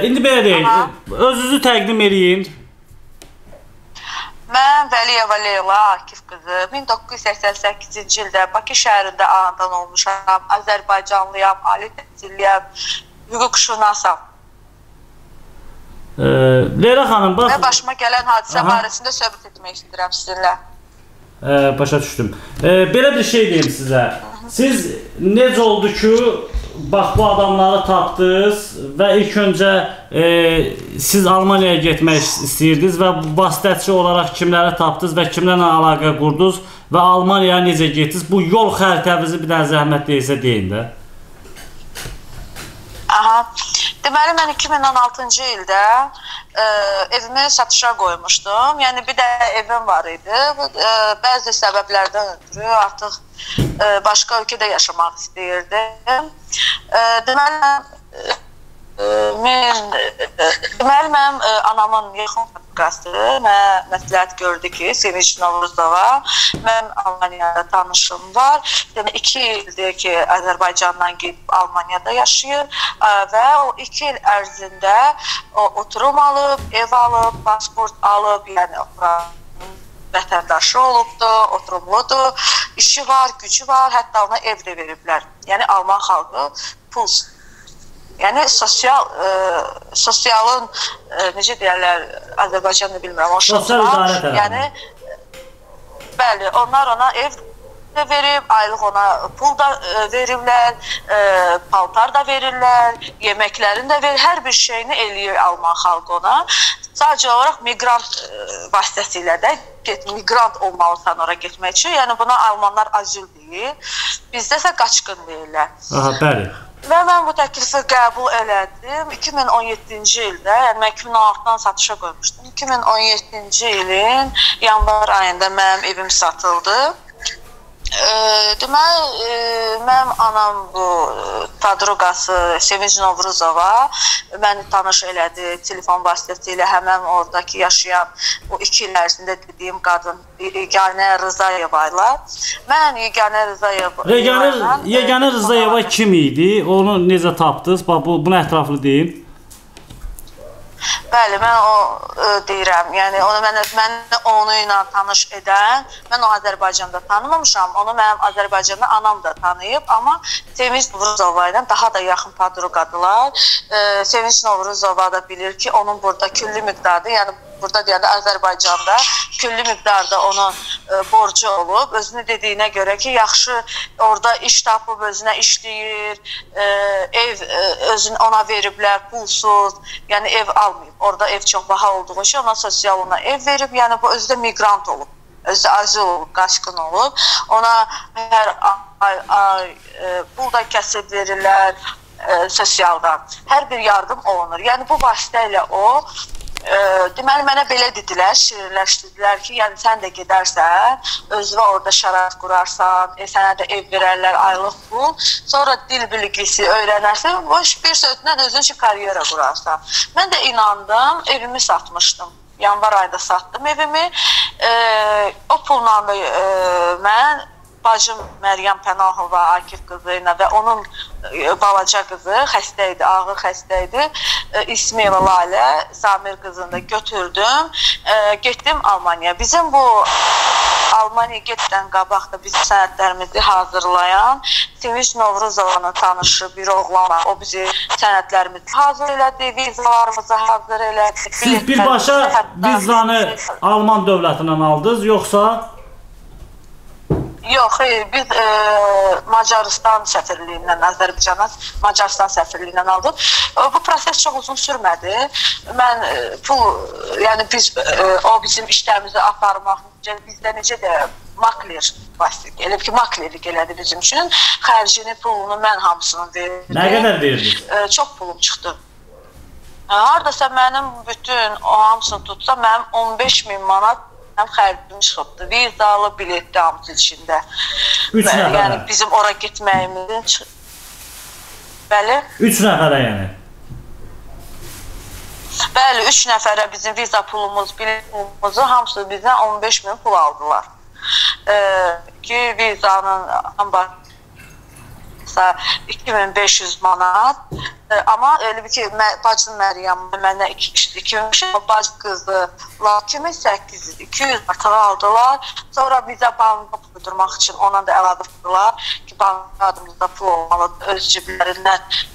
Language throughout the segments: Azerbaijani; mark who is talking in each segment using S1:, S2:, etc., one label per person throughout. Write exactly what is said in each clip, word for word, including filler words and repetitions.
S1: İndi belə deyək, özünüzü təqdim eləyin.
S2: Mən Vəliyeva Leyla Akif qızı, min doqquz yüz səksən səkkizinci ildə Bakı şəhərində anadan olmuşam, Azərbaycanlıyam, ali təhsilliyəm, hüquqşünasam.
S1: Leyla xanım, bax...
S2: Və başıma gələn hadisə barəsində söhbət etmək istəyirəm sizinlə.
S1: Başa düşdüm. Belə bir şey deyim sizə. Siz necə oldu ki, bax bu adamları tapdınız və ilk öncə e, siz Almaniyaya getmək istəyirdiniz və vasitəçi olaraq kimləri tapdınız və kimlərlə əlaqə qurdunuz və Almaniyaya necə getdiniz? Bu yol xəritənizi bir dənə zəhmət deyilsə deyin də.
S2: Aha. Deməli, mən iki min on altıncı ildə e, evimi satışa qoymuşdum. Yəni, bir də evim var idi. E, bəzi səbəblərdən ötürü artıq e, başqa ölkədə yaşamaq istəyirdim. E, deməli, e, mən, e, deməli, mən e, anamın yaxın rəfiqəsi mənə məsləhət gördü ki, Sevinç Novruzova, mən Almaniyada tanışım var. Demək, iki ildir ki, Azərbaycandan gedib Almaniyada yaşayır və o iki il ərzində o, oturum alıb, ev alıb, pasport alıb, yəni vətəndaşı olubdur, oturumludur, işi var, gücü var, hətta ona ev də veriblər. Yəni, Alman xalqı pulsuz. Yəni, sosial, e, sosialın, e, necə deyərlər, Azərbaycanını bilmirəm, o şoxlar, yəni, bəli, onlar ona ev də verib, aylıq ona pul da e, veriblər, e, paltar da verirlər, yeməklərini də verir, hər bir şeyini eləyir Alman xalqı ona. Sadəcə olaraq miqrant e, vasitəsilə də get, miqrant olmalısan ora getmək üçün, yəni buna Almanlar azil deyir, bizdə isə qaçqın deyirlər.
S1: Aha, bəli.
S2: Və mən bu təklifi qəbul elədim. iki min on yeddinci ildə, yəni mən iki min on altıdan satışa qoymuşdum. iki min on yeddinci ilin yanvar ayında mənim evim satıldı. E, deməli, e, mənim anam bu tadruqası Sevinç Novruzova məni tanış elədi telefon vasitəsilə, həmən oradakı yaşayan o iki il ərzində dediyim qadın Yeganə Rızayeva ilə. Mən Yeganə Rızayeva
S1: Yeganə Rızayeva kim idi? Onu necə tapdınız? Bax, bu, bunu ətraflı deyin.
S2: Bəli, mən o e, deyirəm, yəni onu mən, mən onu ilə tanış edən, mən o Azərbaycanda tanımamışam, onu mənim Azərbaycanda anam da tanıyıb, amma Sevinç Novruzova ilə daha da yaxın padruqadılar. E, Sevinç Novruzova da bilir ki, onun burada külli miqdarda, yəni burada deyəndə Azərbaycanda külli miqdarda onun e, borcu olub, özünü dediyinə görə ki, yaxşı orada iş tapıb, özünə işləyir, e, ev e, özünü ona veriblər, pulsuz, yəni ev almayıb. Orada ev çox baha olduğu için ona sosial ona ev verib, yəni bu özü də miqrant olub, özü də azil olub, qaçqın olub. Ona hər ay, ay e, pul da kəsib verirlər e, sosialdan, hər bir yardım olunur. Yəni bu vasitə ilə o, e, deməli mənə belə dedilər, şirinləşdirdilər ki, yəni sən də gedərsən, özünə orada şərait qurarsan, e, sənə də ev verərlər, aylıq pul, sonra dil bilgisi öyrənərsən, boş bir sözlə özün üçün karyera qurarsan. Mən də inandım, evimi satmışdım. Yanvar ayda satdım evimi. E, o pulla da e, mən bacım Məryəm Pənahova Akif qızı ilə və onun e, balaca qızı xəstə idi, ağır xəstə idi. E, İsmail Lalə Samir qızını da götürdüm. E, getdim Almaniya. Bizim bu Almaniya getdən qabaq da bizim sənədlərimizi hazırlayan Sevinç Novruzovanın tanışı bir oğlan var. O bizi sənədlərimizi hazır elədi, vizalarımızı hazır elədi.
S1: Siz birbaşa vizanı Alman dövlətindən aldınız, yoxsa?
S2: Yox, biz e, Macarıstan səfirliyindən, Azərbaycana Macarıstan səfirliyindən aldıq. E, bu proses çox uzun sürmədi. Mən e, pul, yəni biz, e, o bizim işlərimizi aparmaq, bizdə necə də makler vasitə gəlib ki, maklerlik elədi bizim üçün. Xərcini, pulunu mən hamısını verdim.
S1: Nə qədər verdiniz?
S2: E, çox pulum çıxdı. E, haradasa mənim bütün o hamısını tutsa, mənim on beş min manat xərcim çıxıbdı. Vizalı, biletli hamısı içində.
S1: Üç nəfərə?
S2: Yəni bizim ora getməyimizin çıx... Bəli?
S1: Üç nəfərə yəni?
S2: Bəli, üç nəfərə bizim viza pulumuz, bilet pulumuzu hamısı bizdən on beş min pul aldılar. Ee, ki vizanın hardasa iki min beş yüz manat. Amma elə bir ki, bacım Məryəm mənə iki min beş yüz, bacı qızlar kimi səkkiz yüz, iki yüz artıq aldılar. Sonra bizə banka uydurmaq üçün ona da əlavə etdilər ki, banka adımızda pul olmalıdır öz ciblərindən.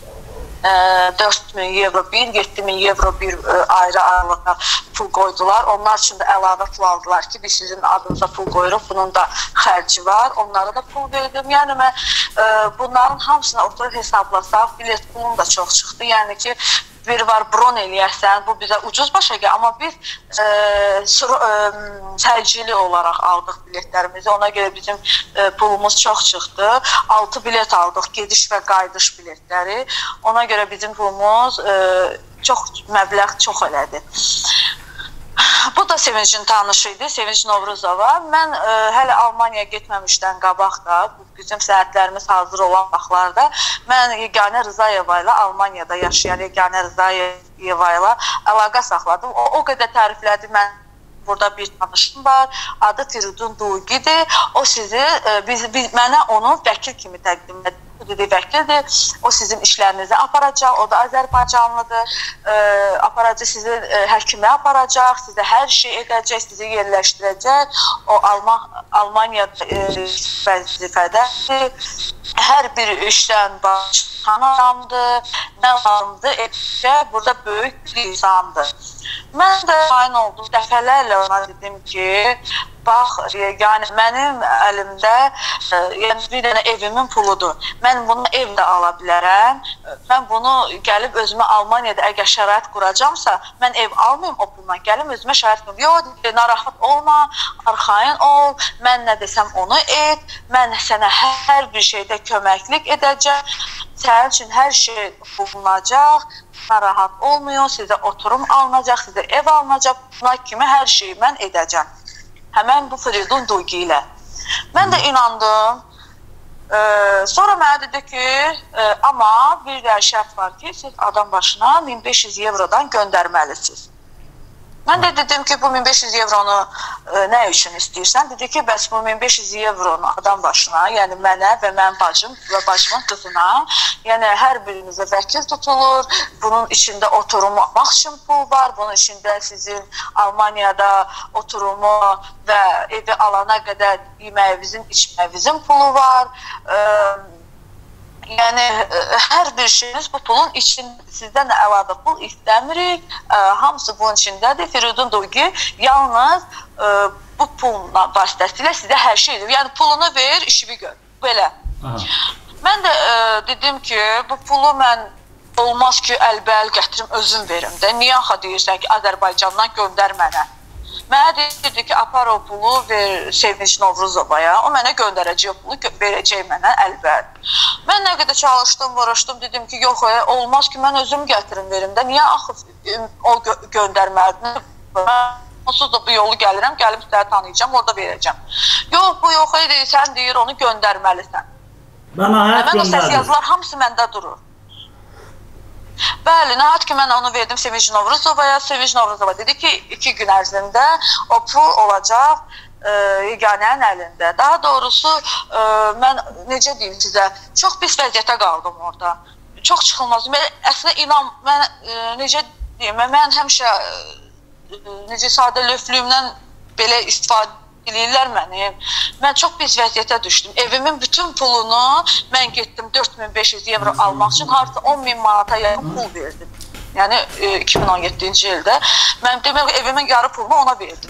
S2: dörd min evro, bir, yeddi min evro bir ayrı aralığa pul qoydular. Onlar üçün də əlavə pul aldılar ki, biz sizin adınıza pul qoyuruq, bunun da xərci var. Onlara da pul verdim. Yəni, mən bunların hamısına oturub hesablasaq, bilet pulum da çox çıxdı. Yəni ki, bir var bron eləyərsən, bu bizə ucuz başa gəlir, amma biz e, e, təcili olaraq aldıq biletlərimizi, ona görə bizim e, pulumuz çox çıxdı. altı bilet aldıq, gediş və qayıdış biletləri, ona görə bizim pulumuz e, çox, məbləğ çox elədi. Bu da Sevincin tanışı idi, Sevinc Novruzova. Mən e, hələ Almaniyaya getməmişdən qabaq da, bizim sənədlərimiz hazır olan vaxtlarda, mən Yeganə Rızayeva ilə Almaniyada yaşayan Yeganə Rızayeva ilə əlaqə saxladım. O, o qədər təriflədi, mən burada bir tanışım var, adı Firidun Duygidir. O sizi, e, biz, biz, mənə onu vəkil kimi təqdim edir. Dedi, vəkildir, o sizin işlərinizi aparacaq, o da Azərbaycanlıdır, e, aparacaq, sizi e, həkimə aparacaq, sizə hər şey edəcək, sizi yerləşdirəcək, o Alman, Almaniyada e, vəzifədədir, hər bir işdən başlayan adamdır, nə lazımdır, edəcək, burada böyük bir insandır. Mən də aynı oldum, dəfələrlə ona dedim ki, bax, yəni mənim əlimdə yəni bir dənə evimin puludur. Mən bunu evdə ala bilərəm. Mən bunu gəlib özümə Almaniyada əgər şərait quracamsa, mən ev almayım o pulla. Gəlim özümə şərait qurayım. Yox, narahat olma, arxayın ol. Mən nə desəm onu et. Mən sənə hər bir şeydə köməklik edəcəm. Sənin üçün hər şey bulunacaq. Narahat olmuyor. Sizə oturum alınacaq, sizə ev alınacaq. Buna kimi hər şeyi mən edəcəm. Həmən bu Firidun Duygi ilə. Mən də inandım. Ee, sonra mənə dedi ki, e, amma bir də şərt var ki, siz adam başına min beş yüz evrodan göndərməlisiniz. Mən də dedim ki, bu min beş yüz evronu e, nə üçün istəyirsən? Dedi ki, bəs bu min beş yüz evronu adam başına, yəni mənə və mənim bacım və bacımın qızına, yəni hər birinizə vəkil tutulur, bunun içində oturumu almaq üçün pul var, bunun içində sizin Almaniyada oturumu və evi alana qədər yeməyinizin, içməyinizin pulu var. E, Yəni, hər bir şeyiniz bu pulun içində, sizdən də əlavə pul istəmirik, ə, hamısı bunun içindədir. Firidun Duygi yalnız ə, bu pulla vasitəsilə sizə hər şey edir. Yəni, pulunu ver, işimi gör. Belə. Aha. Mən də ə, dedim ki, bu pulu mən olmaz ki, əlbəl gətirim, özüm verim də. Niyə axı deyirsən ki, Azərbaycandan göndər mənə? Mənə deyirdi ki, apar o pulu ver Sevinc Novruzovaya, o mənə göndərəcək, o pulu verəcək mənə əlbət. Mən nə qədər çalışdım, vuruşdum, dedim ki, yox, olmaz ki, mən özüm gətirim verim də, niyə axı o gö göndərməlidir? Mən onsuz da bu yolu gəlirəm, gəlib sizləri tanıyacağım, orada verəcəm. Yox, bu yox, sən deyir, onu göndərməlisən. Mən o səs yazılar hamısı məndə durur. Bəli, nəhayət ki, mən onu verdim Sevinc Novruzovaya. Sevinc Novruzova dedi ki, iki gün ərzində o pul olacaq e, Yeganənin əlində. Daha doğrusu, e, mən necə deyim sizə, çox pis vəziyyətə qaldım orada. Çox çıxılmaz. Mən, əslində, inan, mən e, necə deyim, mən həmişə e, necə sadə löflüyümdən belə istifadə eləyirlər mənim. Mən çox pis vəziyyətə düşdüm. Evimin bütün pulunu mən getdim dörd min beş yüz evro almaq üçün harca on min manata yaxın pul verdim. Yəni iki min on yeddinci ildə. Mən demək evimin yarı pulunu ona verdim.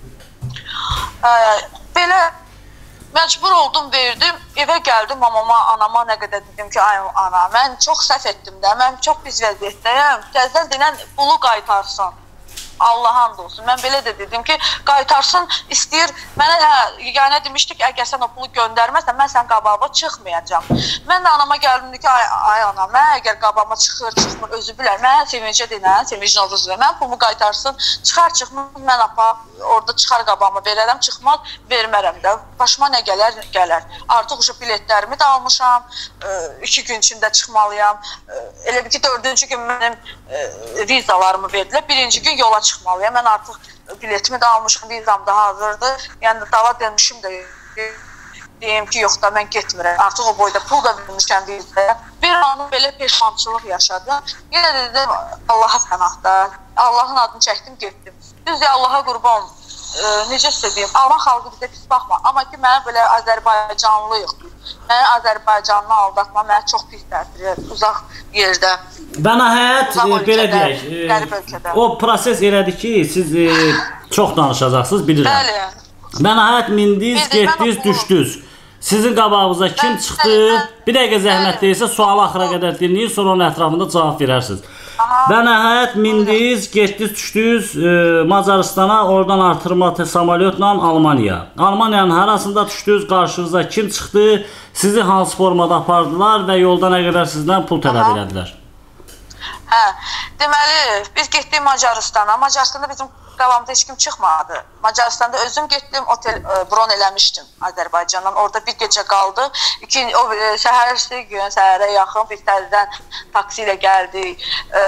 S2: Belə məcbur oldum, verdim. Evə gəldim mamama, anama nə qədər dedim ki, ay ana, mən çox səhv etdim də, mən çox pis vəziyyətdəyəm. Təzədən denən pulu qaytarsın. Allah hamd olsun. Mən belə də dedim ki, qaytarsın, istəyir. Mənə hə, Yeganə demişdi ki, əgər sən o pulu göndərməzsən, mən sən qabağıma çıxmayacam. Mən də anama gəldim ki, ay, ay ana, mən əgər qabağıma çıxır, çıxmır, özü bilər. Mən Sevincə denən, Sevinc Novruzova, mən pulumu qaytarsın, çıxar, çıxmır, mən apa, orada çıxar qabağıma verərəm, çıxmaz, vermərəm də. Başıma nə gələr, gələr. Artıq uşaq biletlərimi də almışam, iki gün içində çıxmalıyam. Elə bir ki, dördüncü gün mənim vizalarımı verdilər, birinci gün yola çıxmalıyam. Mən artıq biletimi də almışam, vizam da hazırdır. Yəni, dava dönmüşüm də deyim ki, yox da mən getmirəm. Artıq o boyda pul da vermişəm vizaya. Bir anı belə peşmançılıq yaşadım. Yenə də dedim, Allaha pənahda. Allahın adını çəkdim, getdim. Düzdür, Allaha qurban. E, necə sizə deyim, Alman xalqı bizə pis baxma. Amma ki, mənə belə Azərbaycanlıyıq. Mənə Azərbaycanlı aldatma, mənə çox pis təsir, uzaq yerdə.
S1: Və nəhayət, belə deyək, e, o proses elədi ki, siz e, çox danışacaqsınız, bilirəm.
S2: Bəli.
S1: Və nəhayət mindiniz, getdiniz, düşdünüz. Sizin qabağınıza kim çıxdı? Bir dəqiqə zəhmət deyilsə, sualı axıra qədər dinləyin, sonra onun ətrafında cavab verərsiniz. Və nəhayət mindiniz, getdiniz, düşdünüz e, Macaristana, oradan artırma samolyotla Almaniya. Almaniyanın harasında düşdünüz, qarşınıza kim çıxdı? Sizi hansı formada apardılar və yolda nə qədər sizdən pul tələb elədilər?
S2: Hə, deməli, biz getdik Macaristana. Macaristanda bizim qabağımda heç kim çıxmadı. Macaristanda özüm getdim, otel e, bron eləmişdim Azərbaycandan. Orada bir gecə qaldı. İki, o e, səhərsi gün, səhərə yaxın biz təzədən taksi ilə gəldik e,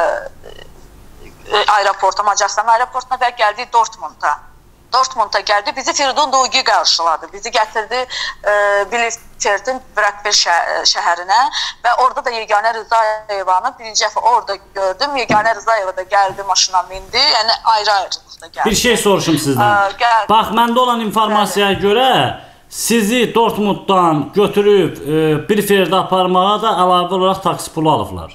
S2: e, aeroporta, Macaristan aeroportuna və gəldik Dortmunda. Dortmunda gəldi, bizi Firidun Duygu qarşıladı. Bizi gətirdi e, Bielefeldin Brakber şəhərinə və orada da Yeganə Rızayevanı birinci dəfə orada gördüm. Yeganə Rızayeva da gəldi, maşına mindi. Yəni ayrı-ayrılıqda gəldi. Bir
S1: şey soruşum sizdən. Ə, Bax, məndə olan informasiyaya görə sizi Dortmunddan götürüb e, Bielefeldə aparmağa da əlavə olaraq taksi pulu alıblar.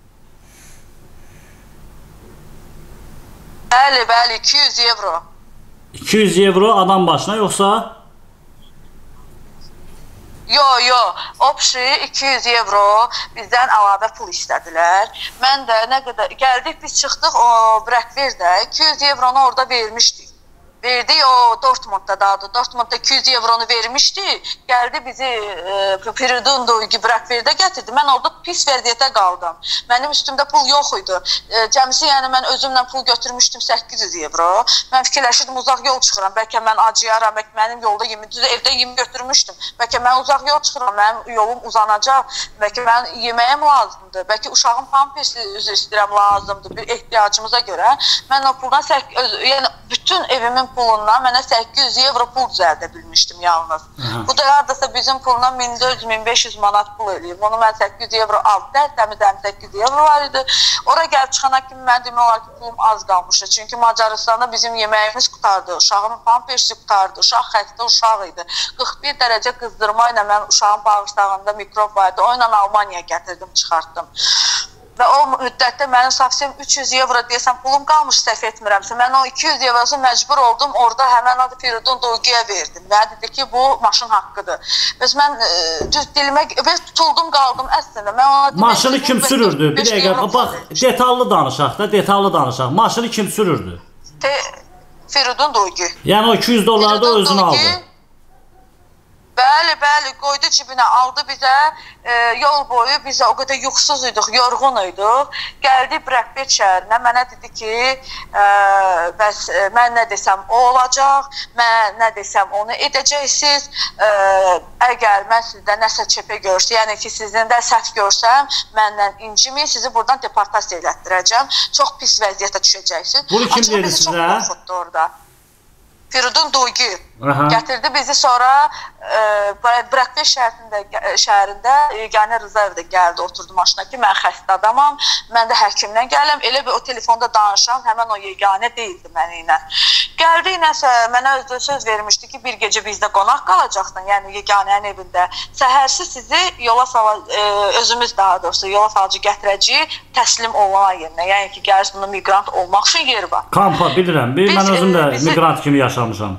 S2: Bəli, bəli, iki yüz evro.
S1: iki yüz evro adam başına, yoxsa?
S2: Yo, yo, opşi iki yüz evro bizdən əlavə pul istədilər. Mən də nə qədər gəldik, biz çıxdıq o Brakverdə iki yüz evronu orada vermişdik. Verdik o Dortmundda dadı. Dortmundda iki yüz evronu vermişdi. Gəldi bizi e, Firidun Duygu Brakverdə gətirdi. Mən orada pis vəziyyətə qaldım. Mənim üstümdə pul yox idi. E, cəmsi yəni mən özümlə pul götürmüşdüm səkkiz yüz evro. Mən fikirləşirdim uzaq yol çıxıram. Bəlkə mən acıyaram, bəlkə mənim yolda yemi, düz evdə yemi götürmüşdüm. Bəlkə mən uzaq yol çıxıram, mənim yolum uzanacaq. Bəlkə mən yeməyim lazımdır. Bəlkə uşağın pampersi üzr istəyirəm lazımdır bir ehtiyacımıza görə. Mən o puldan sək öz, yəni bütün evimin pulundan mənə səkkiz yüz evro pul düzəldə bilmişdim yalnız. Aha. Bu da hardasa bizim pulundan min dörd yüz min beş yüz manat pul eləyim. Onu mən səkkiz yüz evro aldım. Təmizəm səkkiz yüz evro var idi. Ora gəlib çıxana kimi mən demək olar ki, pulum az qalmışdı. Çünki Macaristanda bizim yeməyimiz qutardı. Uşağın pampersi qutardı. Uşaq xəstə uşaq idi. qırx bir dərəcə qızdırma ilə mən uşağın bağırsağında mikrob vardı. O ilə Almaniyaya gətirdim, çıxartdım. Və o müddətdə mənim savsiyəm üç yüz evro deyəsən pulum qalmış, səhv etmirəmsə. Mən o iki yüz evrosu məcbur oldum, orada həmən adı Firidun Duyguya verdim. Və dedi ki, bu maşın haqqıdır. Bəs mən e, düz dilimə və tutuldum, qaldım əslində. Mən ona dedim,
S1: maşını kim sürürdü? Bir dəqiqə, bax, detallı danışaq da, detallı danışaq. Maşını kim sürürdü?
S2: Te, Firidun Duygu.
S1: Yəni o iki yüz dolları da özünü aldı.
S2: Bəli, bəli, qoydu cibinə, aldı bizə, e, yol boyu bizə o qədər yuxusuz idik, yorğun idik. Gəldi Brakver şəhərinə, mənə dedi ki, e, bəs e, mən nə desəm o olacaq, mən nə desəm onu edəcəksiniz. E, əgər mən sizdə nəsə çepə görsəm, yəni ki, sizin də səhv görsəm, məndən incimeyin, sizi buradan deportasiya elətdirəcəm. Çox pis vəziyyətə düşəcəksiniz.
S1: Bunu kim dedi sizə?
S2: Çox qorxutdu orada. Firidun Duygu gətirdi bizi, sonra e, Brakver şəhərində, şəhərində Yeganə Rızayev də gəldi, oturdu maşına ki, mən xəstə adamam, mən də həkimdən gələm, elə bir o telefonda danışan, həmən o Yeganə deyildi mənə ilə. Gəldi, nəsə, mənə özü söz vermişdi ki, bir gecə bizdə qonaq qalacaqsın, yəni Yeganənin evində. Səhərsi sizi yola sal, e, özümüz daha doğrusu yola salcı gətirəcəyik, təslim olana yerinə, yəni ki, gəlirsiniz miqrant olmaq üçün yer var.
S1: Kampa bilirəm, bir, mən özüm də bizi... miqrant kimi yaşamışam.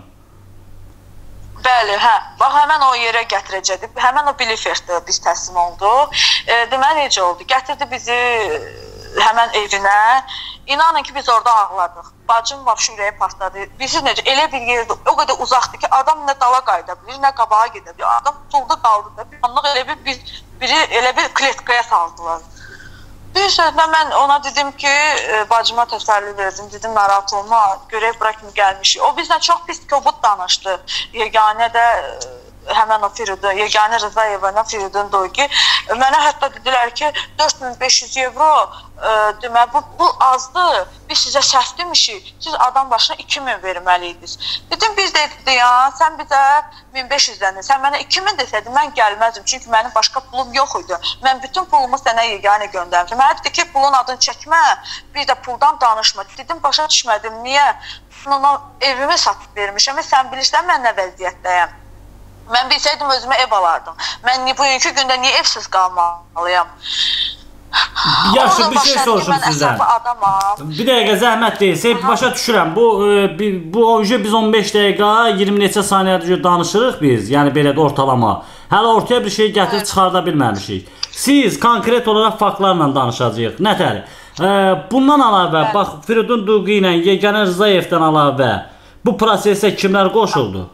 S2: Bəli, hə. Bax, həmən o yerə gətirəcəkdi. Həmən o Bielefelddə biz təslim olduq. E, deməli, necə oldu? Gətirdi bizi həmən evinə. İnanın ki, biz orada ağladıq. Bacım vəbşi ürəyi partladı. Bizi necə, elə bir yerdə, o qədər uzaqdır ki, adam nə dala qayda bilir, nə qabağa gedə bilir. Adam tutuldu, qaldı da. Bir anlıq elə bir, bir, biri elə bir kletkaya saldılar. Bir sözlə mən ona dedim ki, bacıma təsəlli verdim, dedim narahat olma, görək bura kimi gəlmişik. O bizdən çox pis kobud danışdı. Yeganə də həmən o Firidun, Yeganə Rızayevana Firidun Doygi mənə hətta dedilər ki, dörd min beş yüz evro e, demək, bu, bu azdır, biz sizə səhv demişik, siz adam başına iki min verməliydiniz. Dedim, biz dedi ya, sən bizə min beş yüzdən, sən mənə iki min desəydin, mən gəlməzdim, çünki mənim başqa pulum yox idi. Mən bütün pulumu sənə Yeganə göndərmişim. Mənə dedi ki, pulun adını çəkmə, bir də puldan danışma. Dedim, başa düşmədim, niyə? Ona evimi satıb vermişəm, sən bilirsən mən nə vəziyyətdəyəm. Mən bilsəydim özümə ev alardım. Mən bugünkü gündə niyə evsiz qalmalıyam?
S1: Yaxşı, bir şey soruşum sizdən. Bir dəqiqə zəhmət deyilsə, başa düşürəm. Bu, bu oje biz on beş dəqiqə, iyirmi neçə saniyədir danışırıq biz, yəni belə də ortalama. Hələ ortaya bir şey gətirib çıxarda bilməmişik. Siz konkret olaraq faktlarla danışacağıq. Nətər? Bundan əlavə, bax, Firidun Doygi ilə Yeganə Rızayevdən əlavə bu prosesə kimlər qoşuldu?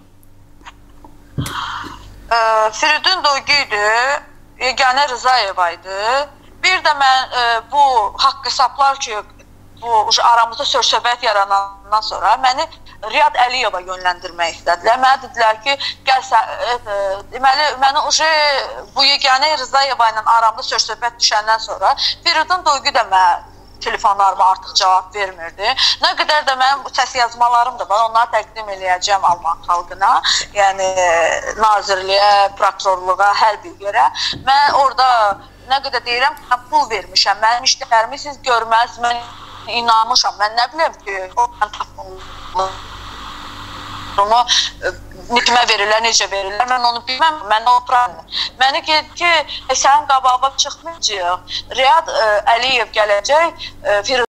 S2: Firidun Doygi idi, Yeganə Rızayeva idi. Bir də mən e, bu haqq hesablar ki, bu aramızda söz-söhbət yaranandan sonra məni Riyad Əliyeva yönləndirmək istədilər. Mənə dedilər ki, gəl sən, e, e, deməli, mənə uje bu Yeganə Rızayeva ilə aramda söz-söhbət düşəndən sonra Firidun Doygi də mənə telefonlarıma artıq cavab vermirdi. Nə qədər də mənim səs yazmalarım da var, onları təqdim eləyəcəm Alman xalqına, yəni nazirliyə, prokurorluğa, hər bir yerə. Mən orada nə qədər deyirəm, mən pul vermişəm, mənim işlərimi siz görməz, mən inanmışam, mən nə biləm ki, o mən tapılmışam. Onu nikmə verirlər, necə verirlər, mən onu bilməm, mən o problem. Mənə dedi ki, e, sənin qabağına çıxmayacaq, Riyad e, Əliyev gələcək, e,